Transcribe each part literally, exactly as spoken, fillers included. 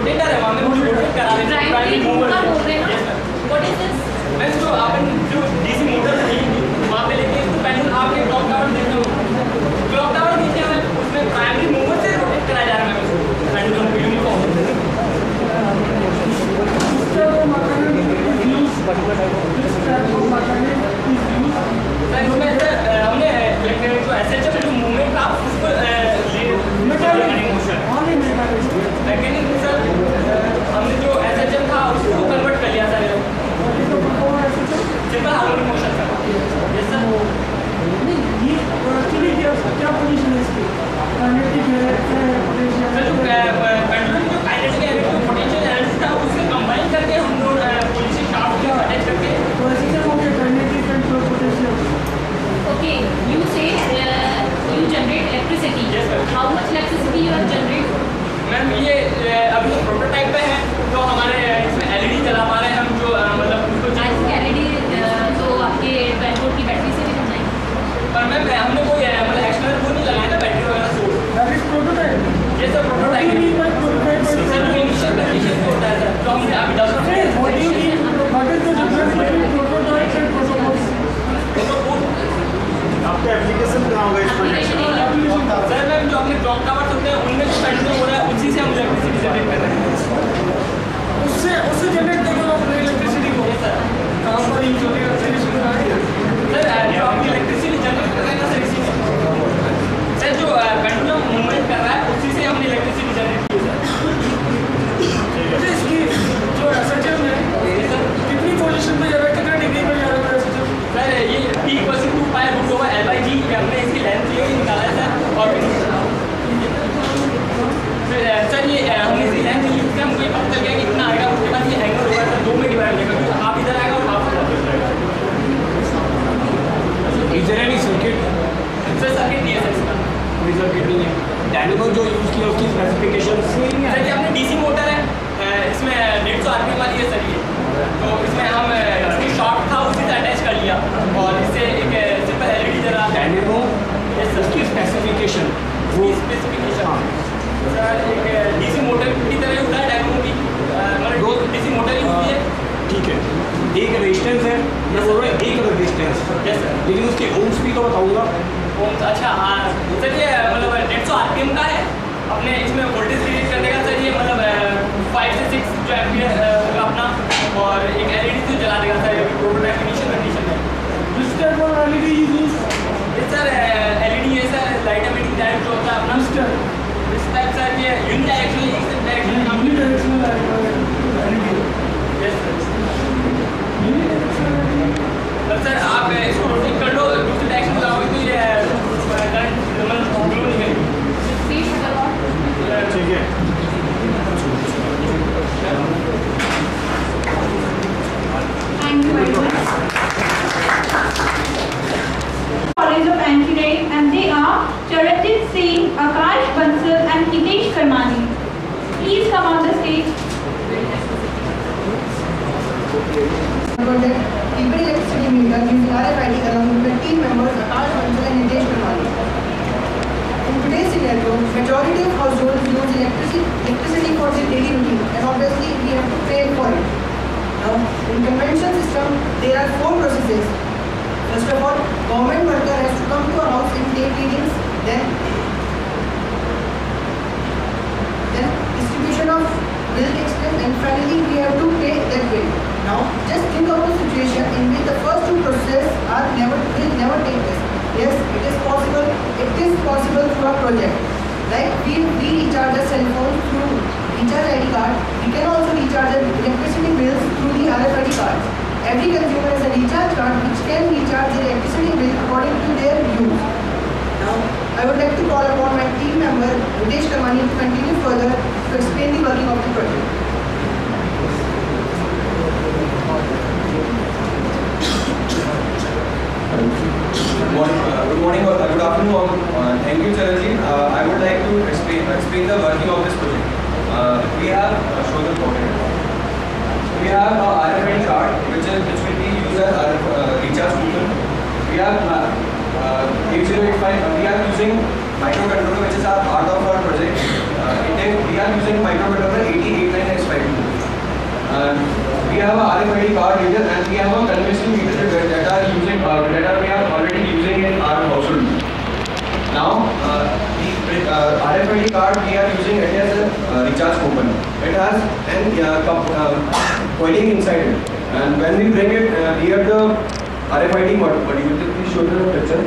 Rotator है, वहाँ में मुझे रोटेट करा देते हैं प्राइमरी मूवर से। What is this? मैं जो अपन जो डीसी मोटर है वहाँ पे लेके इसको पेंडुलम आपके क्लॉक टावर देते हो, क्लॉक टावर नीचे है उसमें प्राइमरी मूवर से रोटेट कराया जा रहा है उसको पेंडुलम को यूनिफॉर्म। सर इसमें सर हमने जो एसएचएफ जो मूवमेंट था उसको मैकेनिक सर हमने जो एसएचएफ था उसको कन्वर्ट कर लिया sir simple harmonic motion sir. Yes sir. ये एक्चुअली क्या पोजीशन है इसकी? काइनेटिक है, सर जो पेंडुलम जो काइनेटिक है जो पोटेंशियल एनर्जी था उससे कंबाइन करके हम लोग पोजीशन शाफ्ट को अटैच करके तो ऐसे क्या हो गया kinetic and potential? Okay, you say you generate electricity. Yes, sir. How much electricity you are generate? Ma'am ये अभी तो प्रोटोटाइप पे है तो हमारे इसमें एलईडी चला पा रहे हैं हम जो मतलब उसको आई थिंक एलईडी तो आपके ट्वेल्व की बैटरी से भी बन जाएगी। पर मैम हमने कोई मतलब एक्सटर्नल वो नहीं लगाया था बैटरी वगैरह सोर्स। That is prototype. ये सब प्रोटोटाइप है सर जो इनिशियल कंडीशन पे होता है सर जो हमने अभी डेवलप किया है। What do you mean what is the difference between prototype and prototype? आपका एप्लीकेशन कहाँ होगा इस प्रोजेक्ट में? सर मैम जो अपने क्लॉक टावर्स होते हैं उनमें जो पेंडुलम हो रहा है उसी से हम इलेक्ट्रिसिटी जनरेट कर रहे हैं। उससे उससे जनरेट करेगा आप इलेक्ट्रिसिटी को। सर कहाँ पर यूज होगा इलेक्ट्रिसिटी का? सर जो आप इलेक्ट्रिसिटी जनरेट कर रहे हैं ना सर इसी से सर जो पेंडुलम मूवमेंट कर रहा है उसी से हमने इलेक्ट्रिसिटी जनरेट की है मुझे इसकी जो एसएचएम है कितनी पोजीशन पे जा रहा है, कितने डिग्री पे जा रहा है एसएचएम? सर ये P equal to two pi root over L by G हमने इसकी लेंथ ये निकाला है सर। और फिर सर ये हमने इसकी लेंथ ली उससे हमको ये पता चल गया कि इतना आएगा उसके बाद ये एंगल होगा सर दो में डिवाइड होगा क्योंकि हाफ इधर आएगा और हाफ उधर आएगा। Is there any circuit? Sir circuit नहीं है सर इसका कोई सर्किट नहीं है। डायनेमो जो यूज किया उसकी स्पेसिफिकेशन सर ये अपने डीसी मोटर है इसमें डेढ़ सौ आरपीएम वाली है सर ये तो इसमें हम इसकी शॉर्ट था उसी से अटैच कर लिया और इससे एक सिंपल एलईडी जला डायनेमो यस सर उसकी स्पेसिफिकेशन वो स्पेसिफिकेशन सर एक डीसी मोटर की तरह होता है डायनेमो की मतलब दो डीसी मोटर ही होती है। ठीक है, एक रेजिस्टेंस है मैं बोल रहा हूँ एक रेजिस्टेंस यस सर लेकिन उसके ओम्स भी तो बताऊंगा। ओम्स अच्छा हाँ सर ये मतलब डेढ़ सौ आरपीएम का है अपने इसमें वोल्टेज क्रिएट करने का सर ये मतलब फाइव से सिक्स जो एम्पियर होगा अपना और एक एलईडी जो जला देगा सर प्रोटोटाइप इनिशियल कंडीशन में। Which type of L E D you use? ये सर एलईडी है सर लाइट एमिटिंग डायोड जो होता है अपना Which type? इस टाइप सर ये यूनिडायरेक्शनल एक डायरेक्शन हम Unidirectional L E D. Yes sir Unidirectional L E D. Sir आप इसको रोटेट कर लो दूसरी डायरेक्शन लगाओगे तो ये करंट मतलब ग्लो नहीं करेगी। Please shut up. ठीक है Thank you very much. College of Engineering, and they are Charanjit Singh, Akash Bansal, and Hitesh Karmani. Please come on the stage. Project Keeping Electricity Meter using R F I D along with the team members Akash Bansal and Hitesh Karmani. In today's scenario, majority of households use electricity, electricity for their daily routine, and obviously we have to pay for it. Now, in conventional system, there are four processes. First of all, government worker has to come to a house and take readings, then, then distribution of bill takes place, and finally we have to pay that bill. Now, just think of a situation in which the first two processes are never will never take place. Yes, it is possible. It is possible through a project. Like we we recharge our cell phone through recharge I D card. We can also recharge our electricity bills through the R F I D card. Every consumer has a recharge card which can recharge their electricity bill according to their use. Now, I would like to call upon my team member Hitesh Karmani to continue further to explain the working of the project. Good morning, uh, good morning or good afternoon all. Uh, thank you, Charanjit. Uh, I would like to explain, explain the working of this project. Uh, we have uh, show the project. We have a R F I D card which is which will be used as R F, uh, recharge token. We have uh, eight zero eight five. Uh, we are using microcontroller which is our part of our project. Uh, it is, we are using microcontroller eighty eight nine our region, and we have a conventional meter that, that are using uh, that are we are already using in our household. Now, uh, the uh, R F I D card we are using it as a uh, recharge coupon. It has an uh, cup, uh, coiling inside it, and when we bring it uh, near the R F I D module, please show the picture.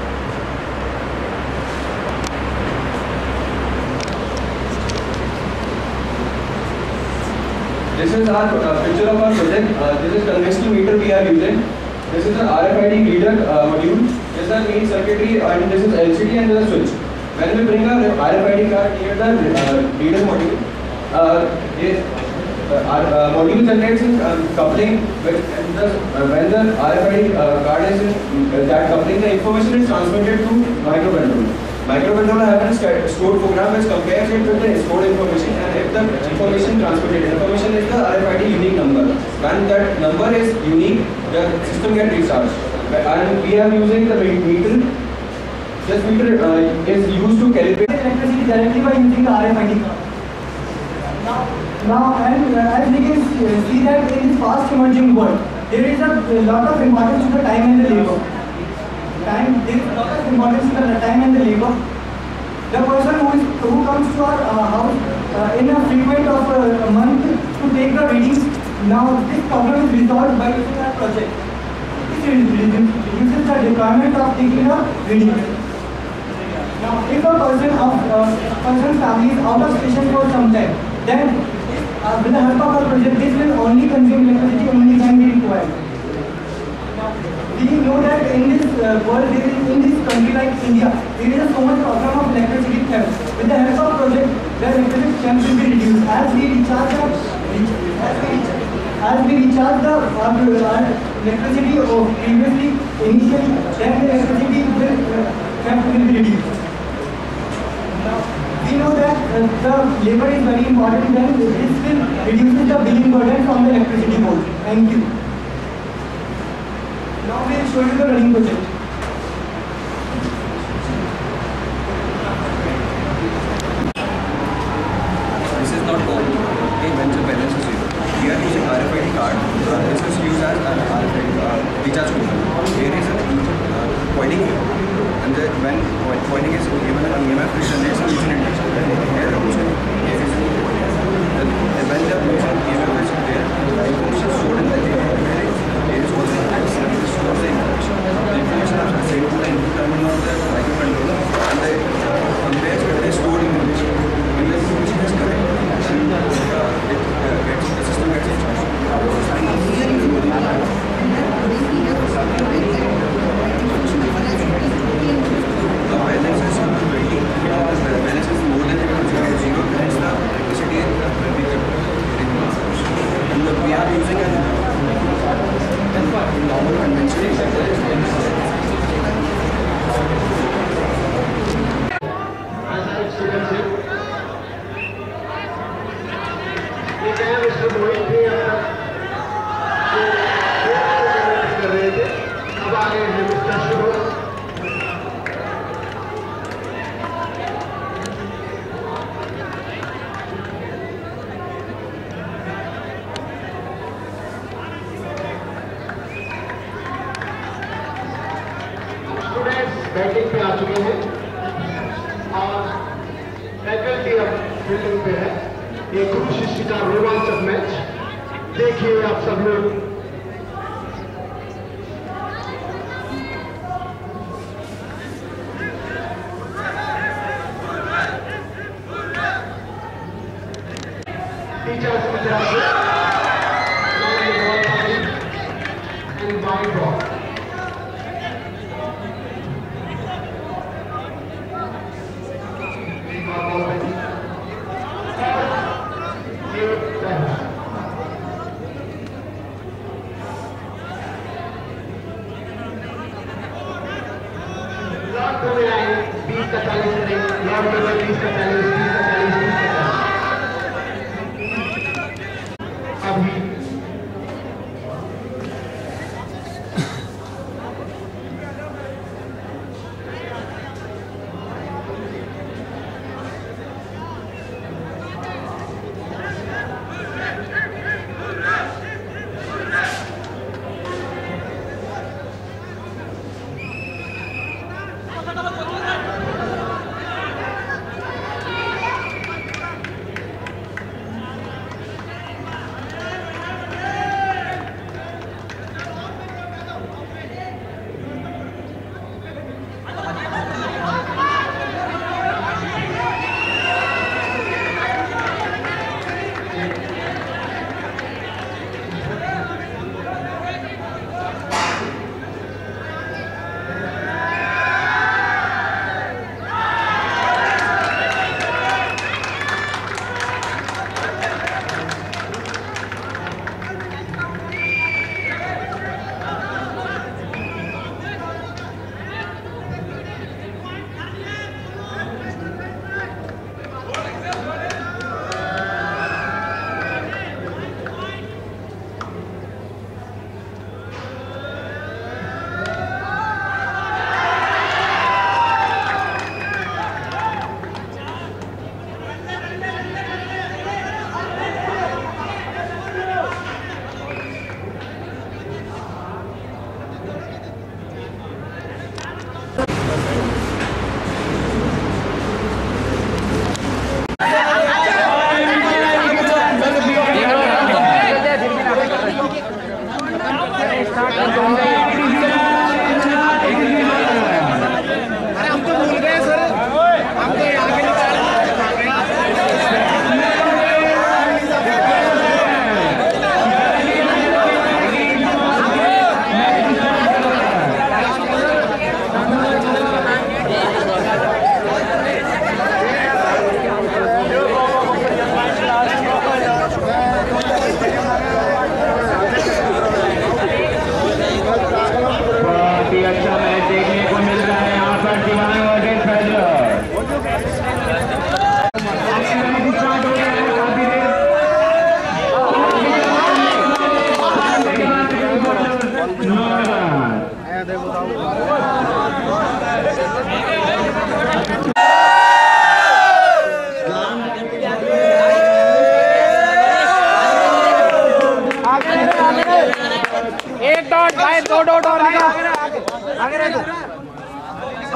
This is our uh, picture of our project. Uh, this is conventional meter we are using. This is an R F I D reader uh, module. This is the main circuitry, and this is L C D and this is switch. When we bring our R F I D card near the uh, reader module, uh, it, uh, our uh, module generates uh, coupling with the, uh, when the R F I D uh, card is in uh, that coupling, the information is transmitted to microcontroller. Microcontroller has a stored program which compares it with the stored information, and if the information transmitted information is the R F I D unique number. When that number is unique, the system gets recharged. And we are using the meter. This meter uh, is used to calibrate electricity directly by using the R F I D card. Now, now and uh, as we can see that in this fast emerging world, there is a, a lot of importance to the time and the labor. Time, there is a lot of importance to the time and the labor. The person who is who comes to our uh, house uh, in a frequent of uh, a month to take the readings. Now this problem is resolved by using our project. This reduces the requirement of taking a reading. Now, if a person of uh, person's family is out of station for some time, then uh, with the help of our project, this will only consume electricity only when we require. We know that in this uh, world, in this country like India, there is so much problem of electricity theft. With the help of project, the electricity theft will be reduced. As we recharge the, as we, as we recharge the uh, electricity of previously, initially, then the electricity will, uh, theft will be reduced. We know that uh, the labor is very important, then this will reduce the billing burden from the electricity board. Thank you. Now we will show you the running project. This is not gold. Okay, when the balance is zero. We are using R F I D card. Uh, this is used as an R F I D uh, recharge coupon. There is a uh, coiling here, and the, when coiling is given an E M F, it generates a mutual induction. Here also, here is a coiling. When the mutual E M F is there, the information is stored in the E M F. There is also an X which stores the information. The information is sent to the input terminal of the microcontroller, and the compares with the stored information. When the information is correct, then uh, it uh, gets the system gets in charge. The balance is twenty. The balance is more than zero. Hence the electricity will be kept. And we are using an normal conventional. Batting पे आ चुके हैं और faculty अब fielding पे है। ये गुरु शिष्य का रोमांचक मैच देखिए आप सब लोग। टीचर्स की तरफ से एंड वाइड बॉल बीस का चालीस लॉर्ड बीस का चालीस बीस का चालीस बीस का चालीस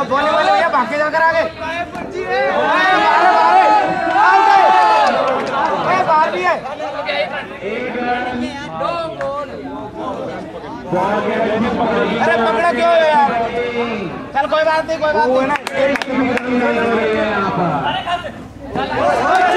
बोले बोले भैया भाग के जाकर आगे बाहर भी है। अरे पकड़ा क्यों है यार? चल कोई बात नहीं कोई बात नहीं।